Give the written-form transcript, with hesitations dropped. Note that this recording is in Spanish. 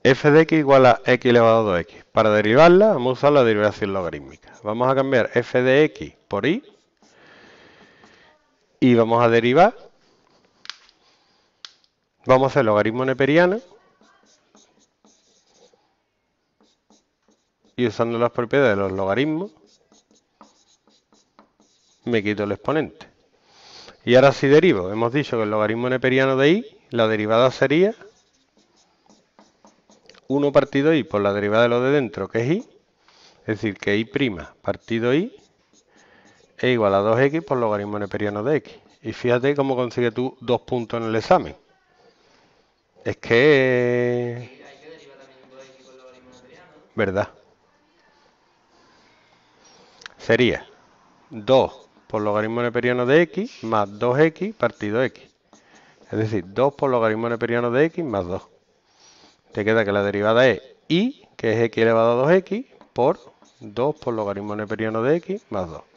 f de x igual a x elevado a 2x. Para derivarla vamos a usar la derivación logarítmica. Vamos a cambiar f de x por y y vamos a derivar. Vamos a hacer logaritmo neperiano y usando las propiedades de los logaritmos me quito el exponente. Y ahora si derivo, hemos dicho que el logaritmo neperiano de y, la derivada sería 1 partido y por la derivada de lo de dentro, que es y, es decir, que y' partido y es igual a 2x por logaritmo neperiano de x. Y fíjate cómo consigues tú 2 puntos en el examen. Es que... Hay que derivar también 2x por logaritmo neperiano, ¿no? ¿Verdad? Sería 2 por logaritmo neperiano de x más 2x partido x. Es decir, 2 por logaritmo neperiano de x más 2. Te queda que la derivada es y, que es x elevado a 2x, por 2 por logaritmo neperiano de x más 2.